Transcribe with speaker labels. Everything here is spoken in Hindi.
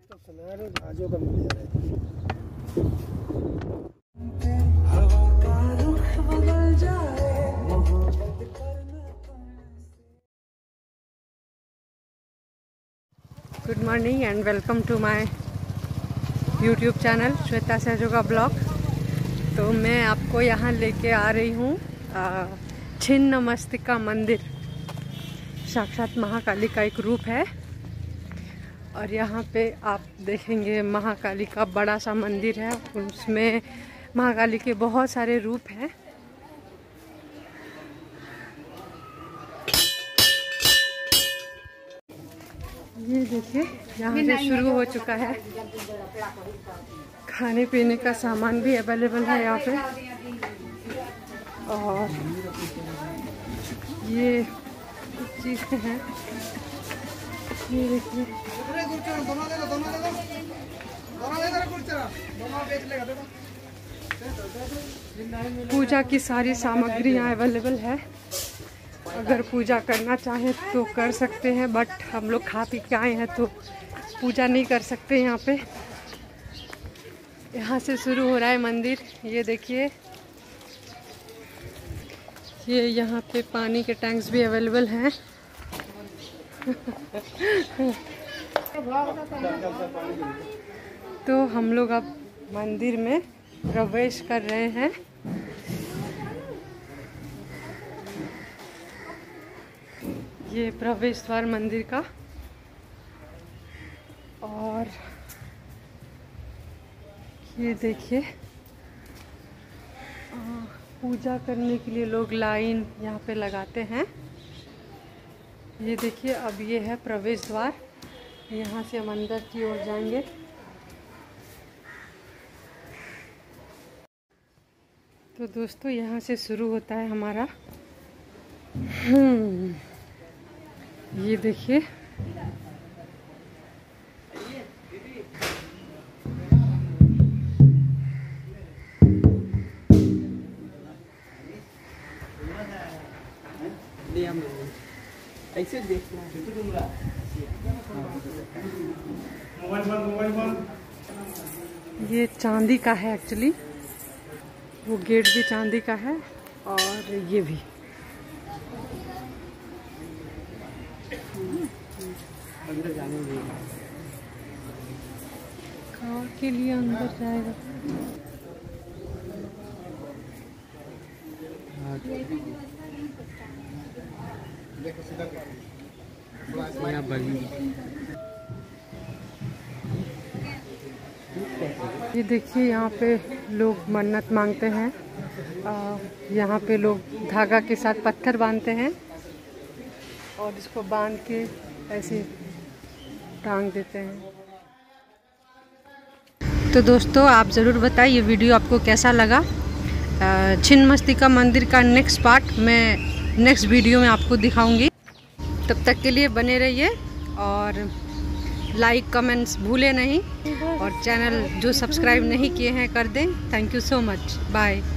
Speaker 1: Good morning and welcome to my YouTube channel Shweta Sahjoga blog. तो मैं आपको यहाँ लेके आ रही हूँ छिन्नमस्तिका मंदिर। साक्षात महाकाली का एक रूप है और यहाँ पे आप देखेंगे महाकाली का बड़ा सा मंदिर है। उसमें महाकाली के बहुत सारे रूप हैं। ये देखिए यहाँ से शुरू हो चुका है। खाने पीने का सामान भी अवेलेबल है यहाँ पे। और ये कुछ चीज़ें हैं, ये देखिए। पूजा की सारी सामग्री यहाँ अवेलेबल है। अगर पूजा करना चाहें तो कर सकते हैं, बट हम लोग खा पी के आए हैं तो पूजा नहीं कर सकते यहाँ पे। यहाँ से शुरू हो रहा है मंदिर। ये देखिए, ये यहाँ पे पानी के टैंक्स भी अवेलेबल हैं। तो हम लोग अब मंदिर में प्रवेश कर रहे हैं। ये प्रवेश द्वार मंदिर का। और ये देखिए, पूजा करने के लिए लोग लाइन यहाँ पे लगाते हैं। ये देखिए, अब ये है प्रवेश द्वार। यहाँ से हम अंदर की ओर जाएंगे। तो दोस्तों, यहाँ से शुरू होता है हमारा ये देखिए,
Speaker 2: ऐसे देखना
Speaker 1: ये चांदी का है एक्चुअली। वो गेट भी चांदी का है और ये भी।
Speaker 2: अंदर जाने में
Speaker 1: कार के लिए अंदर जाएगा। ये देखिए, यहाँ पे लोग मन्नत मांगते हैं। यहाँ पे लोग धागा के साथ पत्थर बांधते हैं और इसको बांध के ऐसे टांग देते हैं। तो दोस्तों, आप ज़रूर बताइए ये वीडियो आपको कैसा लगा। छिन्नमस्तिका मंदिर का नेक्स्ट पार्ट मैं नेक्स्ट वीडियो में आपको दिखाऊंगी। तब तक के लिए बने रहिए और लाइक कमेंट्स भूलें नहीं, और चैनल जो सब्सक्राइब नहीं किए हैं कर दें। Thank you so much. Bye.